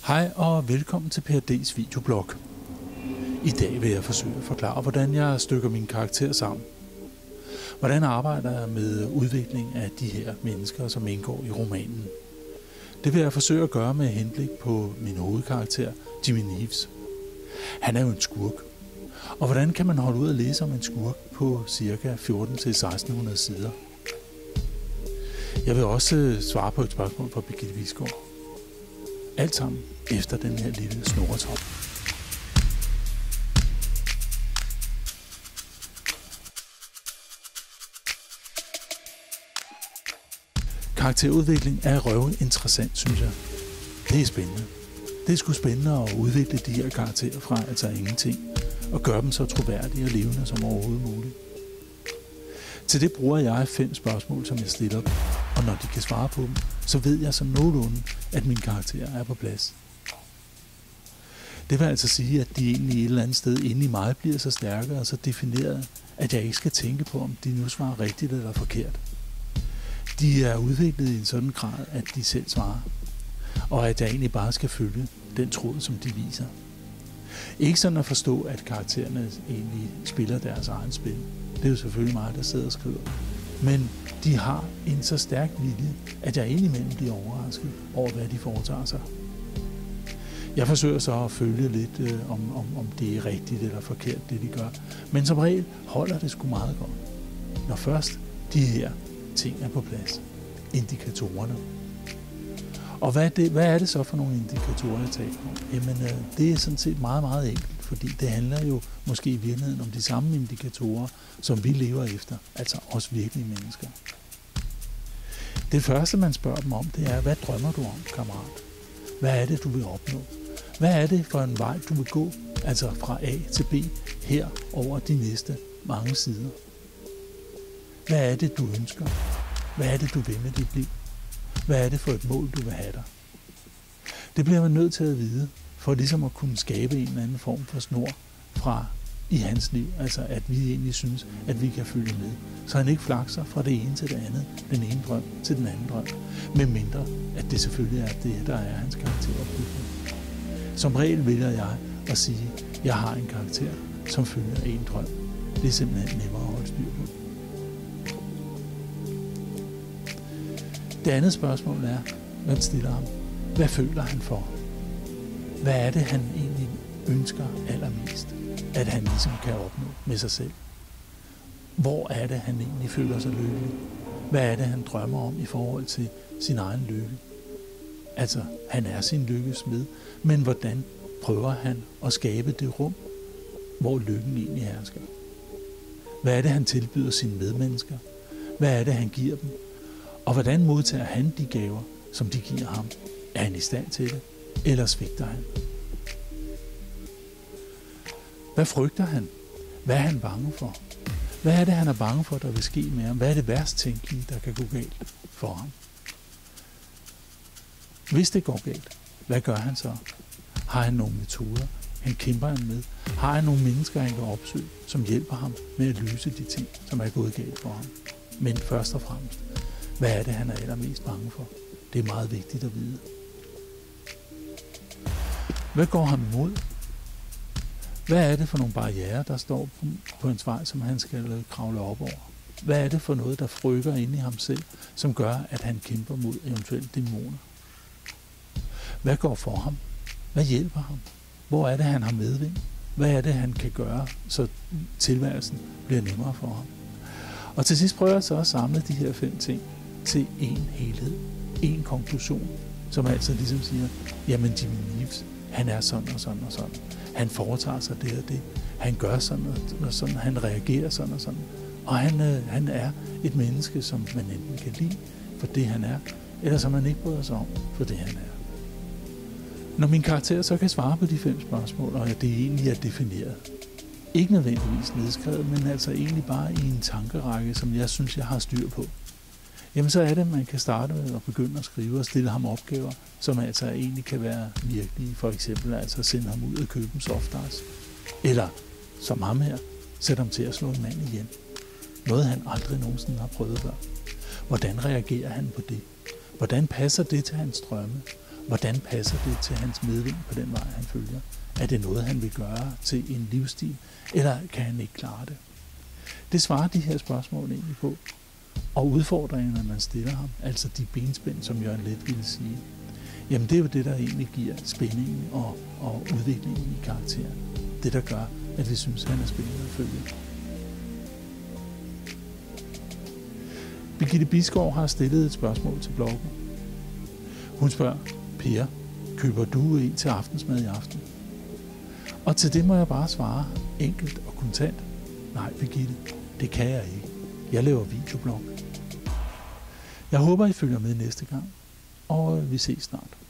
Hej og velkommen til PhD's videoblog. I dag vil jeg forsøge at forklare, hvordan jeg stykker min karakter sammen. Hvordan arbejder jeg med udvikling af de her mennesker, som indgår i romanen. Det vil jeg forsøge at gøre med henblik på min hovedkarakter, Jimmy Neves. Han er jo en skurk. Og hvordan kan man holde ud at læse om en skurk på ca. 1400-1600 sider? Jeg vil også svare på et spørgsmål fra Birgitte Wiesgaard. Alt sammen efter den her lille snoretop. Karakterudvikling er røvinteressant, synes jeg. Det er spændende. Det er sgu spændende at udvikle de her karakterer fra altså ingenting, og gøre dem så troværdige og levende som overhovedet muligt. Til det bruger jeg 5 spørgsmål, som jeg stiller dem, og når de kan svare på dem, så ved jeg som nogenlunde, at min karakter er på plads. Det vil altså sige, at de egentlig et eller andet sted inde i mig bliver så stærke og så defineret, at jeg ikke skal tænke på, om de nu svarer rigtigt eller forkert. De er udviklet i en sådan grad, at de selv svarer, og at jeg egentlig bare skal følge den tråd, som de viser. Ikke sådan at forstå, at karaktererne egentlig spiller deres egen spil. Det er jo selvfølgelig mig, der sidder og skriver. Men de har en så stærk vilje, at jeg indimellem bliver overrasket over, hvad de foretager sig. Jeg forsøger så at følge lidt, om det er rigtigt eller forkert, det de gør. Men som regel holder det sgu meget godt. Når først de her ting er på plads. Indikatorerne. Og hvad er det så for nogle indikatorer, jeg taler om? Jamen, det er sådan set meget, meget enkelt, fordi det handler jo måske i virkeligheden om de samme indikatorer, som vi lever efter, altså os virkelige mennesker. Det første, man spørger dem om, det er, hvad drømmer du om, kammerat? Hvad er det, du vil opnå? Hvad er det for en vej, du vil gå, altså fra A til B, her over de næste mange sider? Hvad er det, du ønsker? Hvad er det, du vil med dit liv? Hvad er det for et mål, du vil have dig? Det bliver man nødt til at vide, for ligesom at kunne skabe en eller anden form for snor fra i hans liv. Altså at vi egentlig synes, at vi kan følge med. Så han ikke flakser fra det ene til det andet, den ene drøm til den anden drøm. Med mindre, at det selvfølgelig er det, der er hans karakteropbygning. Som regel vælger jeg at sige, at jeg har en karakter, som følger en drøm. Det er simpelthen nemmere at holde styr på. Det andet spørgsmål er, hvem stiller ham? Hvad føler han for? Hvad er det, han egentlig ønsker allermest, at han ligesom kan opnå med sig selv? Hvor er det, han egentlig føler sig lykkelig? Hvad er det, han drømmer om i forhold til sin egen lykke? Altså, han er sin lykkes med, men hvordan prøver han at skabe det rum, hvor lykken egentlig hersker? Hvad er det, han tilbyder sine medmennesker? Hvad er det, han giver dem? Og hvordan modtager han de gaver, som de giver ham? Er han i stand til det, eller svigter han? Hvad frygter han? Hvad er han bange for? Hvad er det, han er bange for, der vil ske med ham? Hvad er det værst tænkelige, der kan gå galt for ham? Hvis det går galt, hvad gør han så? Har han nogle metoder, han kæmper han med? Har han nogle mennesker, han kan opsøge, som hjælper ham med at løse de ting, som er gået galt for ham? Men først og fremmest, hvad er det, han er allermest bange for? Det er meget vigtigt at vide. Hvad går han imod? Hvad er det for nogle barrierer, der står på hans vej, som han skal kravle op over? Hvad er det for noget, der frykker inde i ham selv, som gør, at han kæmper mod eventuelle dæmoner? Hvad går for ham? Hvad hjælper ham? Hvor er det, han har medvind? Hvad er det, han kan gøre, så tilværelsen bliver nemmere for ham? Og til sidst prøver jeg så at samle de her 5 ting til en helhed, en konklusion, som altså ligesom siger, jamen Jimmy Neves, han er sådan og sådan og sådan. Han foretager sig det og det. Han gør sådan og sådan. Han reagerer sådan og sådan. Og han er et menneske, som man enten kan lide for det, han er, eller som man ikke bryder sig om for det, han er. Når min karakter så kan svare på de 5 spørgsmål, og det egentlig er defineret, ikke nødvendigvis nedskrevet, men altså egentlig bare i en tankerække, som jeg synes, jeg har styr på, jamen så er det, at man kan starte med at begynde at skrive og stille ham opgaver, som altså egentlig kan være virkelige. For eksempel altså sende ham ud og købe en softice. Eller, som ham her, sætte ham til at slå en mand ihjel. Noget han aldrig nogensinde har prøvet før. Hvordan reagerer han på det? Hvordan passer det til hans drømme? Hvordan passer det til hans medvind på den vej, han følger? Er det noget, han vil gøre til en livsstil, eller kan han ikke klare det? Det svarer de her spørgsmål egentlig på. Og udfordringerne, man stiller ham, altså de benspænd, som Jørgen Leth ville sige, jamen det er jo det, der egentlig giver spændingen og udviklingen i karakteren. Det, der gør, at vi synes, han er spændende at følge. Birgitte Bisgaard har stillet et spørgsmål til bloggen. Hun spørger, Per, køber du en til aftensmad i aften? Og til det må jeg bare svare enkelt og kontant. Nej, Birgitte, det kan jeg ikke. Jeg laver videoblog. Jeg håber, I følger med næste gang, og vi ses snart.